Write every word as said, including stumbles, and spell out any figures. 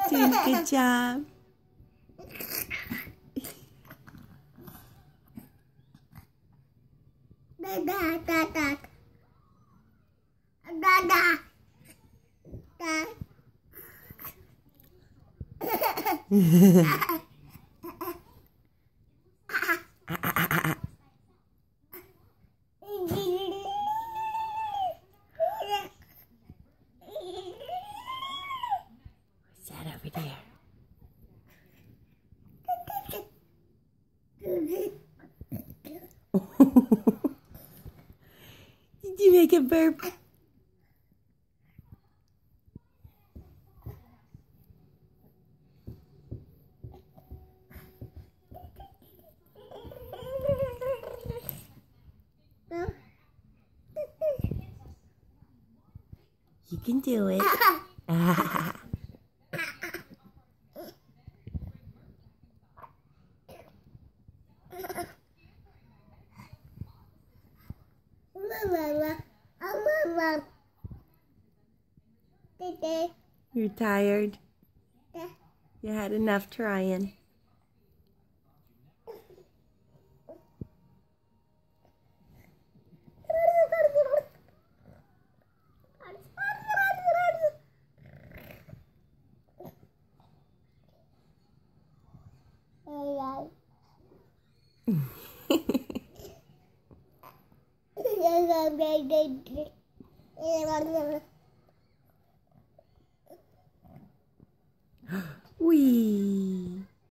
Doing a good job. Da da da da. Da da. Da. What's that over there? Did you make a burp? You can do it. You're tired? You had enough trying. Wee.